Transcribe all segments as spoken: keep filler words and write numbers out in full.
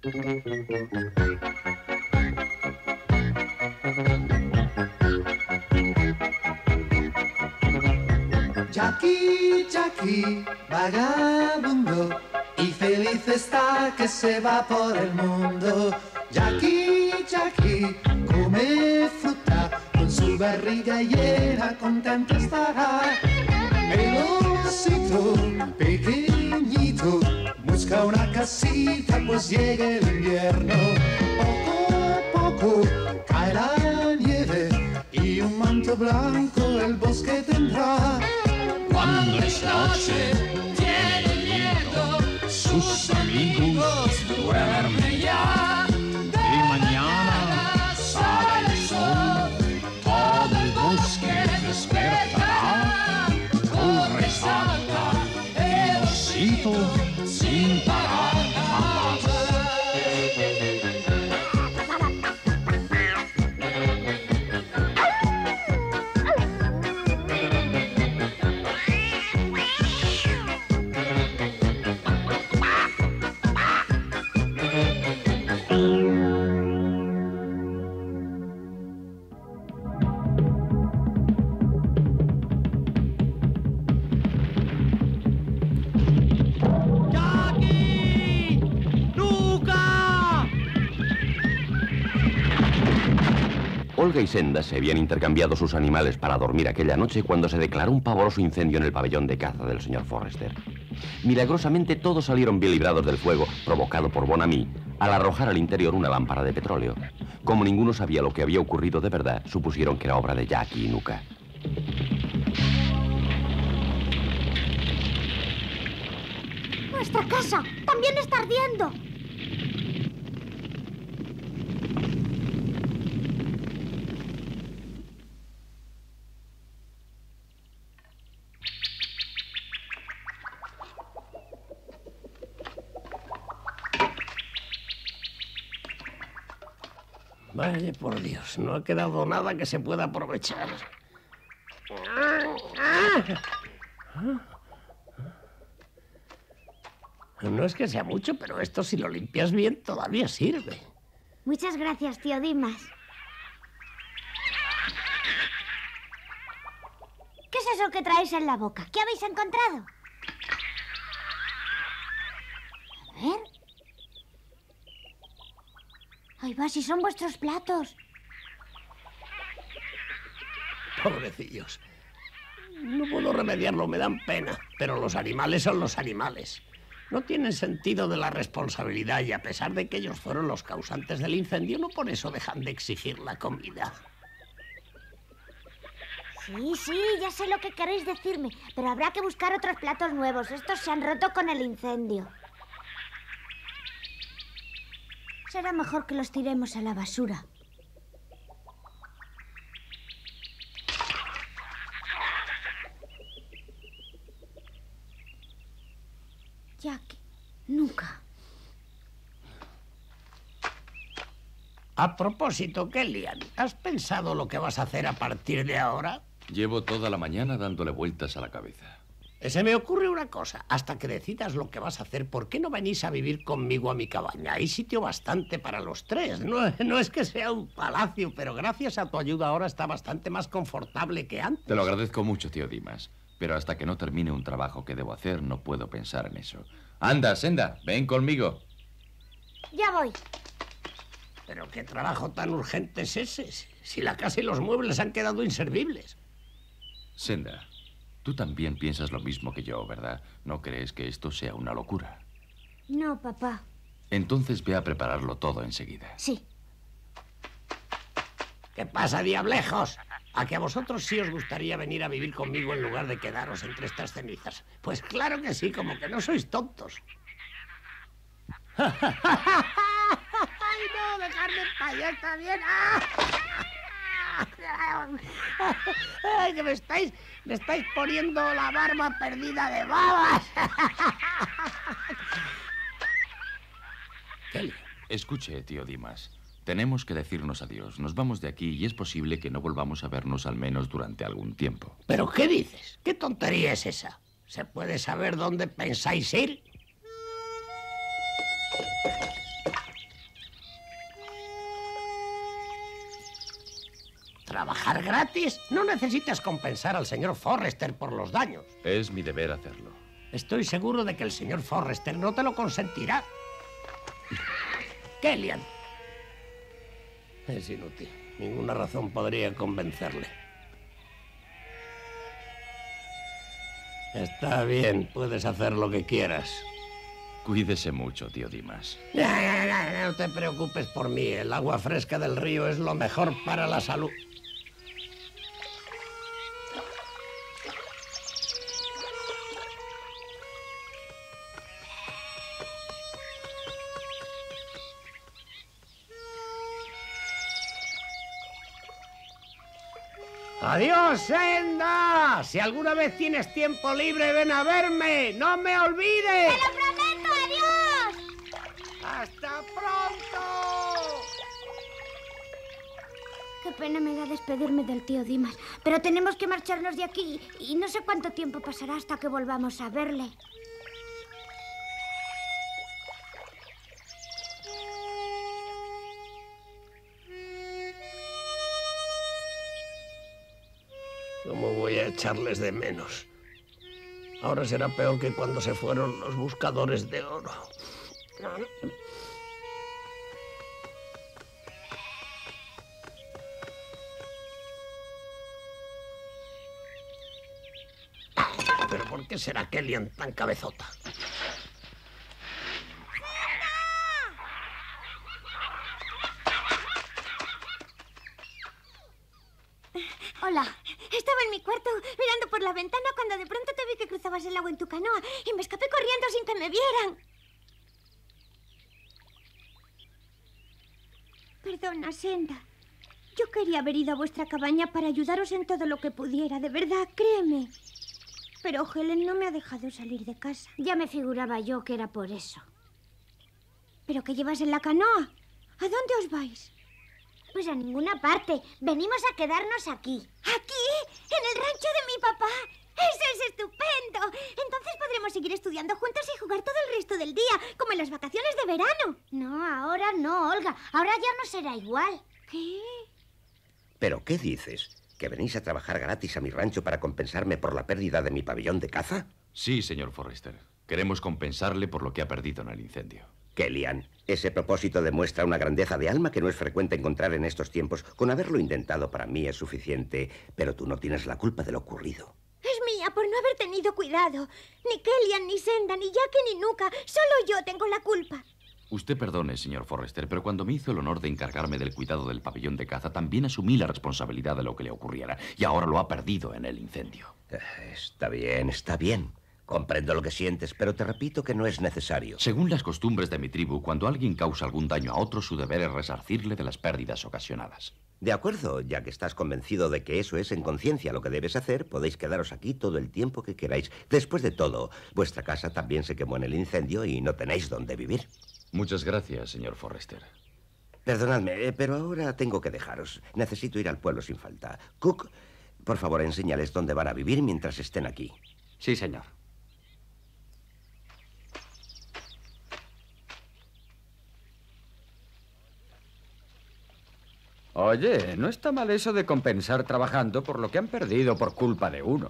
Jackie, Jackie, vagabundo, y feliz está que se va por el mundo. Jackie, Jackie, come fruta, con su barriga llena contento estará. El osito pequeñito busca una casita pues llega el invierno. Poco a poco cae la nieve y un manto blanco el bosque tendrá. Cuando es noche tiene miedo, sus amigos duermen ya. Y mañana sale el sol, todo el bosque despertará. Corre, salta, el osito sin parar jamás. Olga y Senda se habían intercambiado sus animales para dormir aquella noche cuando se declaró un pavoroso incendio en el pabellón de caza del señor Forrester. Milagrosamente todos salieron bien librados del fuego provocado por Bonamy al arrojar al interior una lámpara de petróleo. Como ninguno sabía lo que había ocurrido de verdad, supusieron que era obra de Jackie y Nuka. ¡Nuestra casa también está ardiendo! Vaya por Dios, no ha quedado nada que se pueda aprovechar. No es que sea mucho, pero esto si lo limpias bien todavía sirve. Muchas gracias, tío Dimas. ¿Qué es eso que traéis en la boca? ¿Qué habéis encontrado? A ver. Ahí va, si son vuestros platos. Pobrecillos. No puedo remediarlo, me dan pena. Pero los animales son los animales. No tienen sentido de la responsabilidad y a pesar de que ellos fueron los causantes del incendio, no por eso dejan de exigir la comida. Sí, sí, ya sé lo que queréis decirme, pero habrá que buscar otros platos nuevos. Estos se han roto con el incendio. Será mejor que los tiremos a la basura. Jackie, nunca. A propósito, Kellyan, ¿has pensado lo que vas a hacer a partir de ahora? Llevo toda la mañana dándole vueltas a la cabeza. Se me ocurre una cosa. Hasta que decidas lo que vas a hacer, ¿por qué no venís a vivir conmigo a mi cabaña? Hay sitio bastante para los tres. No, no es que sea un palacio, pero gracias a tu ayuda ahora está bastante más confortable que antes. Te lo agradezco mucho, tío Dimas. Pero hasta que no termine un trabajo que debo hacer, no puedo pensar en eso. Anda, Senda, ven conmigo. Ya voy. Pero qué trabajo tan urgente es ese, si la casa y los muebles han quedado inservibles. Senda, tú también piensas lo mismo que yo, ¿verdad? ¿No crees que esto sea una locura? No, papá. Entonces ve a prepararlo todo enseguida. Sí. ¿Qué pasa, diablejos? ¿A que a vosotros sí os gustaría venir a vivir conmigo en lugar de quedaros entre estas cenizas? Pues claro que sí, como que no sois tontos. ¡Ay, no! ¡Dejadme en paz! ¡Ya está bien! ¡Ay, que me estáis, me estáis poniendo la barba perdida de babas! Kelly, escuche, tío Dimas. Tenemos que decirnos adiós. Nos vamos de aquí y es posible que no volvamos a vernos al menos durante algún tiempo. ¿Pero qué dices? ¿Qué tontería es esa? ¿Se puede saber dónde pensáis ir? ¿Trabajar gratis? No necesitas compensar al señor Forrester por los daños. Es mi deber hacerlo. Estoy seguro de que el señor Forrester no te lo consentirá. Kellyan. Es inútil. Ninguna razón podría convencerle. Está bien, puedes hacer lo que quieras. Cuídese mucho, tío Dimas. Ya, ya, ya, no te preocupes por mí. El agua fresca del río es lo mejor para la salud. ¡Adiós, Senda! Si alguna vez tienes tiempo libre, ven a verme. ¡No me olvides! ¡Te lo prometo! ¡Adiós! ¡Hasta pronto! Qué pena me da despedirme del tío Dimas. Pero tenemos que marcharnos de aquí y no sé cuánto tiempo pasará hasta que volvamos a verle. ¿Cómo voy a echarles de menos? Ahora será peor que cuando se fueron los buscadores de oro. ¿Pero por qué será Kellyan tan cabezota? Hola. Estaba en mi cuarto mirando por la ventana cuando de pronto te vi que cruzabas el agua en tu canoa y me escapé corriendo sin que me vieran. Perdona, Senda. Yo quería haber ido a vuestra cabaña para ayudaros en todo lo que pudiera, de verdad, créeme. Pero Helen no me ha dejado salir de casa. Ya me figuraba yo que era por eso. ¿Pero qué llevas en la canoa? ¿A dónde os vais? Pues a ninguna parte. Venimos a quedarnos aquí. ¿Aquí? ¿En el rancho de mi papá? ¡Eso es estupendo! Entonces podremos seguir estudiando juntos y jugar todo el resto del día, como en las vacaciones de verano. No, ahora no, Olga. Ahora ya no será igual. ¿Qué? ¿Pero qué dices? ¿Que venís a trabajar gratis a mi rancho para compensarme por la pérdida de mi pabellón de caza? Sí, señor Forrester. Queremos compensarle por lo que ha perdido en el incendio. Kellyan, ese propósito demuestra una grandeza de alma que no es frecuente encontrar en estos tiempos. Con haberlo intentado para mí es suficiente, pero tú no tienes la culpa de lo ocurrido. Es mía por no haber tenido cuidado. Ni Kellyan, ni Senda, ni Jackie, ni Nuka. Solo yo tengo la culpa. Usted perdone, señor Forrester, pero cuando me hizo el honor de encargarme del cuidado del pabellón de caza, también asumí la responsabilidad de lo que le ocurriera. Y ahora lo ha perdido en el incendio. Está bien, está bien. Comprendo lo que sientes, pero te repito que no es necesario. Según las costumbres de mi tribu, cuando alguien causa algún daño a otro, su deber es resarcirle de las pérdidas ocasionadas. De acuerdo, ya que estás convencido de que eso es en conciencia lo que debes hacer, podéis quedaros aquí todo el tiempo que queráis. Después de todo, vuestra casa también se quemó en el incendio y no tenéis dónde vivir. Muchas gracias, señor Forrester. Perdonadme, pero ahora tengo que dejaros. Necesito ir al pueblo sin falta. Cook, por favor, enséñales dónde van a vivir mientras estén aquí. Sí, señor. Oye, no está mal eso de compensar trabajando por lo que han perdido por culpa de uno.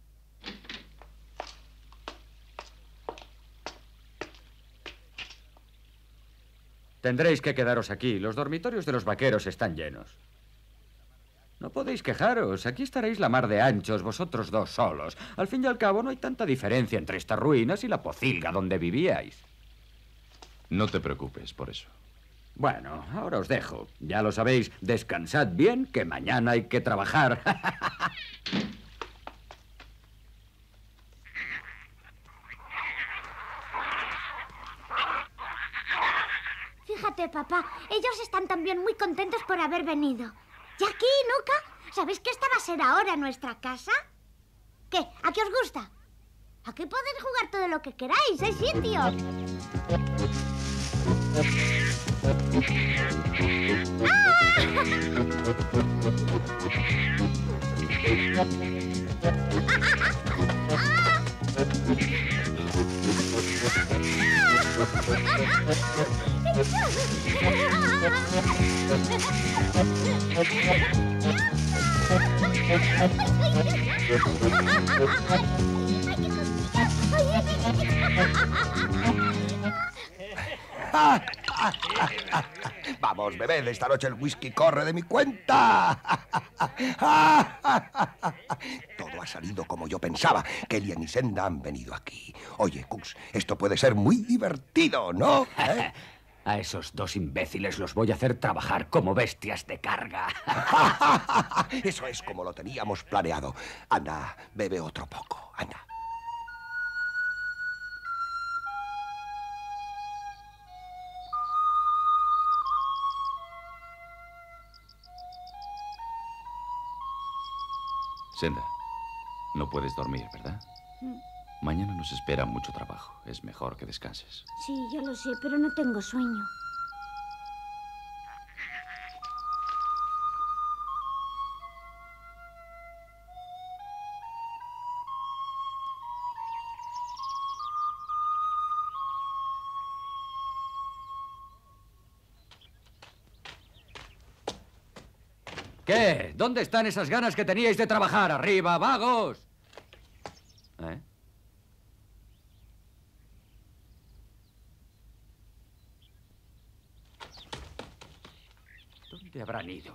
Tendréis que quedaros aquí. Los dormitorios de los vaqueros están llenos. No podéis quejaros. Aquí estaréis la mar de anchos, vosotros dos solos. Al fin y al cabo, no hay tanta diferencia entre estas ruinas y la pocilga donde vivíais. No te preocupes por eso. Bueno, ahora os dejo. Ya lo sabéis, descansad bien, que mañana hay que trabajar. Fíjate, papá, ellos están también muy contentos por haber venido. Jackie, Nuka, ¿sabéis que esta va a ser ahora nuestra casa? ¿Qué? ¿A qué os gusta? Aquí podéis jugar todo lo que queráis, hay sitios. ¡Ah! Vamos, bebed, esta noche el whisky corre de mi cuenta. Todo ha salido como yo pensaba. Kellyan y Senda han venido aquí. Oye, Cooks, esto puede ser muy divertido, ¿no? ¿Eh? A esos dos imbéciles los voy a hacer trabajar como bestias de carga. Eso es como lo teníamos planeado. Anda, bebe otro poco, anda. Senda, no puedes dormir, ¿verdad? Mm. Mañana nos espera mucho trabajo. Es mejor que descanses. Sí, ya lo sé, pero no tengo sueño. ¿Qué? ¿Dónde están esas ganas que teníais de trabajar? ¡Arriba, vagos! ¿Eh? ¿Dónde habrán ido?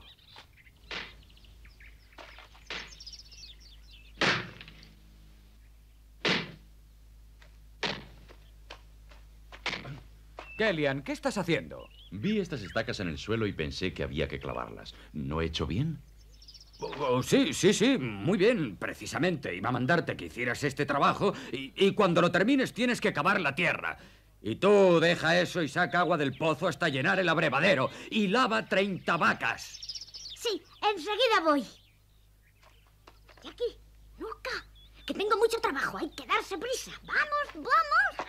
Kellyan, ¿qué estás haciendo? Vi estas estacas en el suelo y pensé que había que clavarlas. ¿No he hecho bien? Oh, oh, sí, sí, sí, muy bien. Precisamente iba a mandarte que hicieras este trabajo y, y cuando lo termines tienes que cavar la tierra. Y tú deja eso y saca agua del pozo hasta llenar el abrevadero y lava treinta vacas. Sí, enseguida voy. Jackie, Nuka, que tengo mucho trabajo. Hay que darse prisa. ¡Vamos, vamos!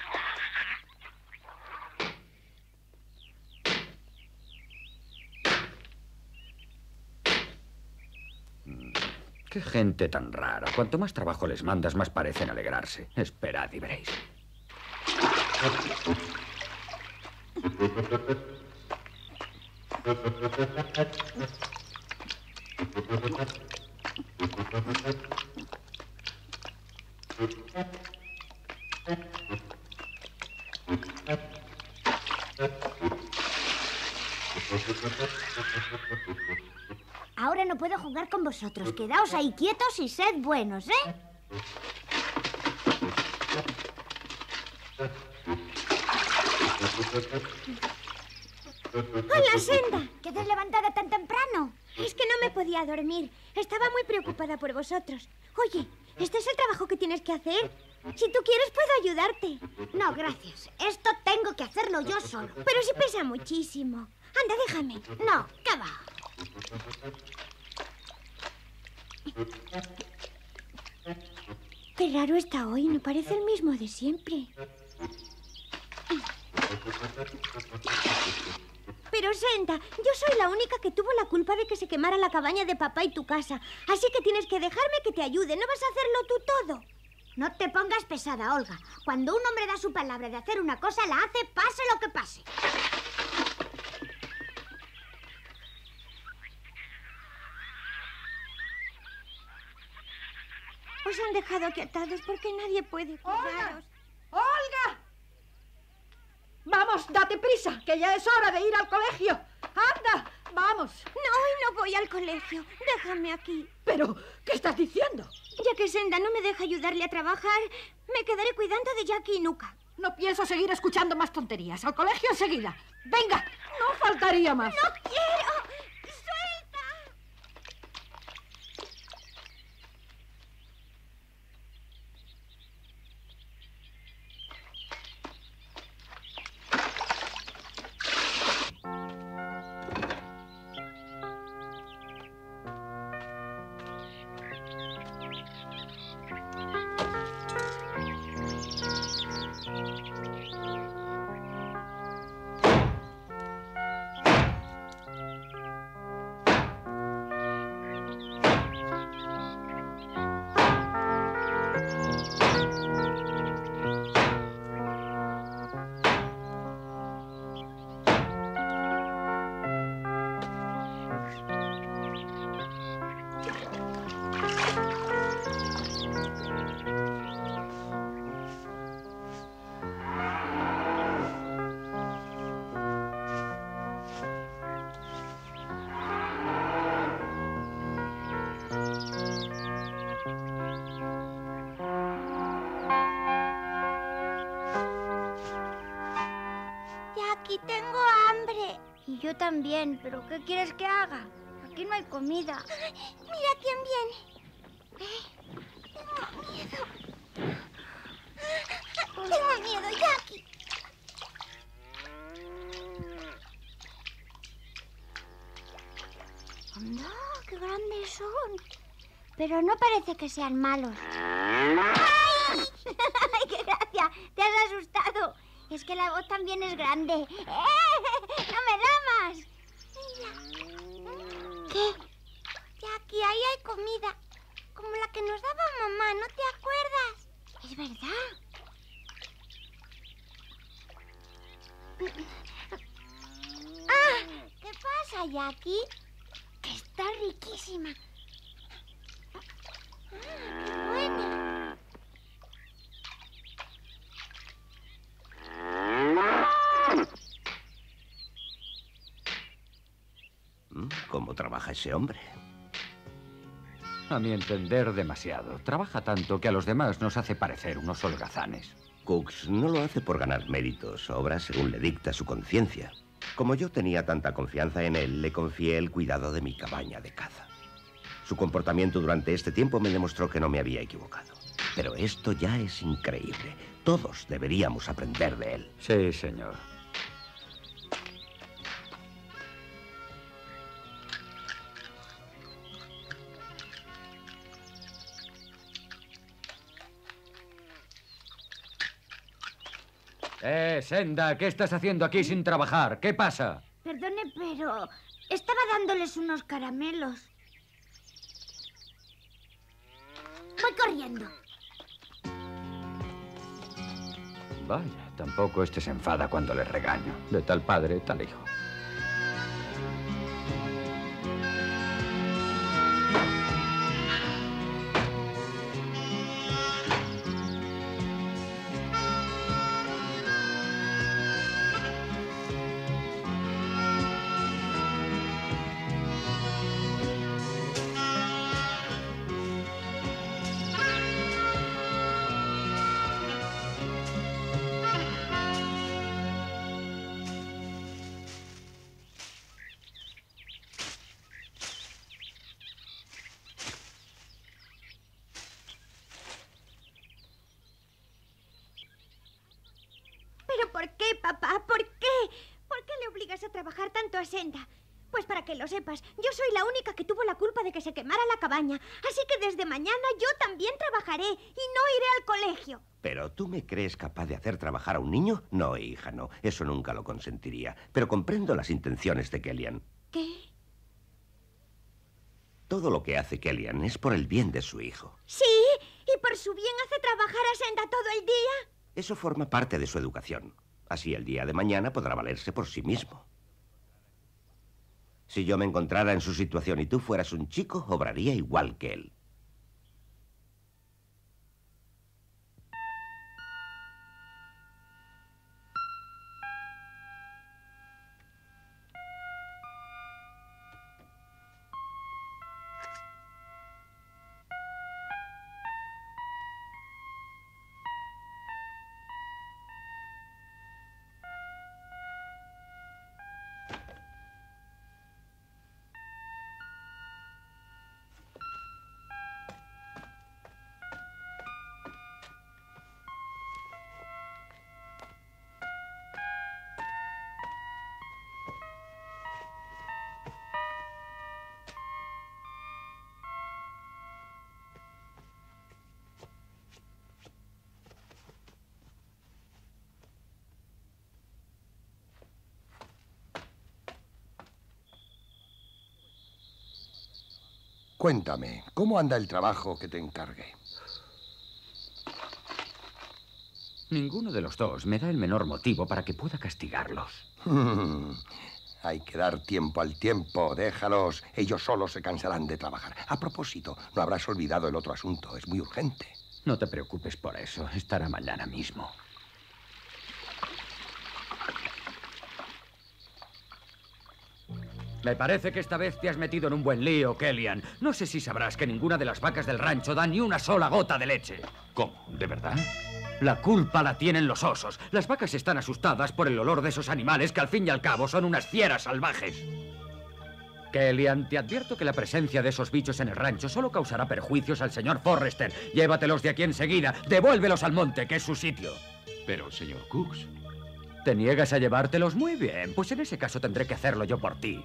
Qué gente tan rara. Cuanto más trabajo les mandas, más parecen alegrarse. Esperad y veréis. Ahora no puedo jugar con vosotros. Quedaos ahí quietos y sed buenos, ¿eh? ¡Hola, Senda! ¿Qué haces levantada tan temprano? Es que no me podía dormir. Estaba muy preocupada por vosotros. Oye, ¿este es el trabajo que tienes que hacer? Si tú quieres, puedo ayudarte. No, gracias. Esto tengo que hacerlo yo solo. Pero si pesa muchísimo. Anda, déjame. No, ¿qué va? Qué raro está hoy. No parece el mismo de siempre. Pero, Senda, yo soy la única que tuvo la culpa de que se quemara la cabaña de papá y tu casa. Así que tienes que dejarme que te ayude. No vas a hacerlo tú todo. No te pongas pesada, Olga. Cuando un hombre da su palabra de hacer una cosa, la hace pase lo que pase. Os han dejado aquí atados porque nadie puede cuidaros. ¡Olga! ¡Olga! Vamos, date prisa, que ya es hora de ir al colegio. ¡Anda! ¡Vamos! No, hoy no voy al colegio. Déjame aquí. ¿Pero qué estás diciendo? Ya que Senda no me deja ayudarle a trabajar, me quedaré cuidando de Jackie y Nuka. No pienso seguir escuchando más tonterías. Al colegio enseguida. ¡Venga! No faltaría más. ¡No quiero! ¡Suelta! yo también, pero ¿qué quieres que haga? Aquí no hay comida. Ay, mira quién viene. Eh, tengo miedo. Tengo miedo, Jackie. ¡Anda, qué grandes son! Pero no parece que sean malos. ¡Ay! ¡Ay, qué gracia! ¡Te has asustado! Es que la voz también es grande. ¡Eh! ¡No me da más! Mira. ¿Qué? Jackie, ahí hay comida. Como la que nos daba mamá, ¿no te acuerdas? Es verdad. ¡Ah! ¿Qué pasa, Jackie? Que está riquísima. ¡Ah, qué buena! ¿Cómo trabaja ese hombre? A mi entender, demasiado. Trabaja tanto que a los demás nos hace parecer unos holgazanes. Cooks no lo hace por ganar méritos, obra según le dicta su conciencia. Como yo tenía tanta confianza en él, le confié el cuidado de mi cabaña de caza. Su comportamiento durante este tiempo me demostró que no me había equivocado. Pero esto ya es increíble. Todos deberíamos aprender de él. Sí, señor. Eh, Senda, ¿qué estás haciendo aquí sin trabajar? ¿Qué pasa? Perdone, pero estaba dándoles unos caramelos. Voy corriendo. Vaya, tampoco este se enfada cuando le regaño. De tal padre, tal hijo. ¿Por qué, papá? ¿Por qué? ¿Por qué le obligas a trabajar tanto a Senda? Pues para que lo sepas, yo soy la única que tuvo la culpa de que se quemara la cabaña. Así que desde mañana yo también trabajaré y no iré al colegio. ¿Pero tú me crees capaz de hacer trabajar a un niño? No, hija, no. Eso nunca lo consentiría. Pero comprendo las intenciones de Kellyan. ¿Qué? Todo lo que hace Kellyan es por el bien de su hijo. ¿Sí? ¿Y por su bien hace trabajar a Senda todo el día? Eso forma parte de su educación. Así el día de mañana podrá valerse por sí mismo. Si yo me encontrara en su situación y tú fueras un chico, obraría igual que él. Cuéntame, ¿cómo anda el trabajo que te encargué? Ninguno de los dos me da el menor motivo para que pueda castigarlos. Hay que dar tiempo al tiempo, déjalos. Ellos solos se cansarán de trabajar. A propósito, no habrás olvidado el otro asunto, es muy urgente. No te preocupes por eso, estará mañana mismo. Me parece que esta vez te has metido en un buen lío, Kellyan. No sé si sabrás que ninguna de las vacas del rancho da ni una sola gota de leche. ¿Cómo? ¿De verdad? La culpa la tienen los osos. Las vacas están asustadas por el olor de esos animales que al fin y al cabo son unas fieras salvajes. Kellyan, te advierto que la presencia de esos bichos en el rancho solo causará perjuicios al señor Forrester. Llévatelos de aquí enseguida. Devuélvelos al monte, que es su sitio. Pero, señor Cooks... ¿Te niegas a llevártelos? Muy bien. Pues en ese caso tendré que hacerlo yo por ti.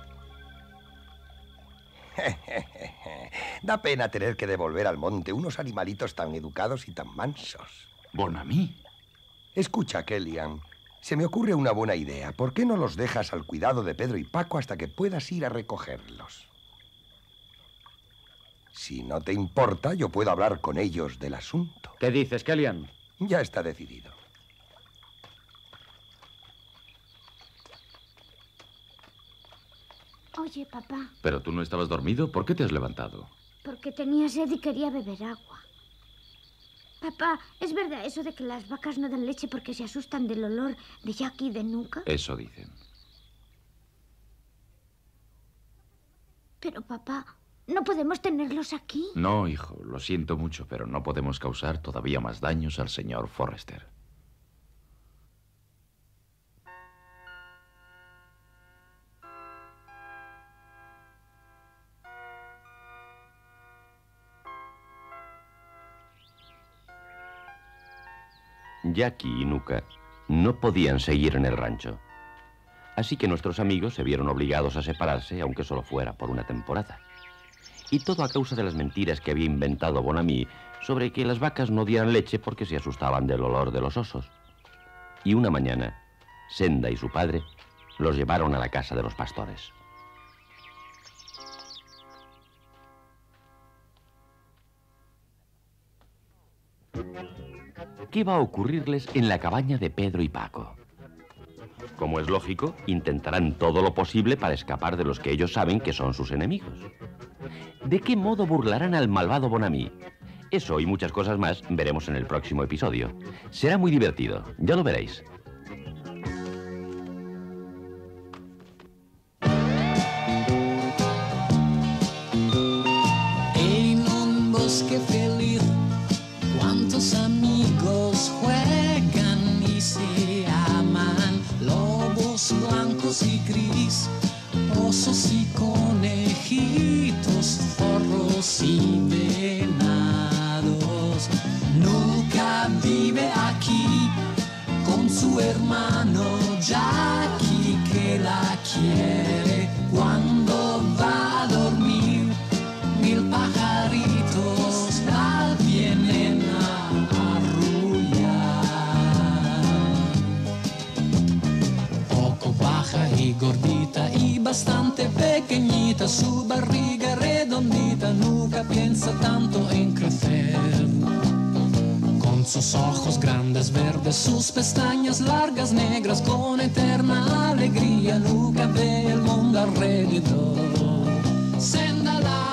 Da pena tener que devolver al monte unos animalitos tan educados y tan mansos. Bon ami. Escucha, Kellyan. Se me ocurre una buena idea. ¿Por qué no los dejas al cuidado de Pedro y Paco hasta que puedas ir a recogerlos? Si no te importa, yo puedo hablar con ellos del asunto. ¿Qué dices, Kellyan? Ya está decidido. Oye, papá. ¿Pero tú no estabas dormido? ¿Por qué te has levantado? Porque tenía sed y quería beber agua. Papá, ¿es verdad eso de que las vacas no dan leche porque se asustan del olor de Jackie y de Nuka? Eso dicen. Pero, papá, ¿no podemos tenerlos aquí? No, hijo, lo siento mucho, pero no podemos causar todavía más daños al señor Forrester. Jackie y Nuka no podían seguir en el rancho. Así que nuestros amigos se vieron obligados a separarse, aunque solo fuera por una temporada. Y todo a causa de las mentiras que había inventado Bon Ami sobre que las vacas no dieran leche porque se asustaban del olor de los osos. Y una mañana, Senda y su padre los llevaron a la casa de los pastores. ¿Qué va a ocurrirles en la cabaña de Pedro y Paco? Como es lógico, intentarán todo lo posible para escapar de los que ellos saben que son sus enemigos. ¿De qué modo burlarán al malvado Bon Ami? Eso y muchas cosas más veremos en el próximo episodio. Será muy divertido, ya lo veréis. En un bosque feliz, cuántos amigos juegan y se aman, lobos blancos y gris, osos y conejitos, zorros y venados. Nuka vive aquí con su hermano Jackie, que la quiere cuando va a dormir. Mil pajaritos la vienen a arrullar. Poco baja y gordita y bastante pequeñita, su barriga redondita, nunca piensa tanto en crecer. Con sus ojos grandes verdes, sus pestañas largas negras, con eterna alegría, nunca ve el mundo alrededor. Senda la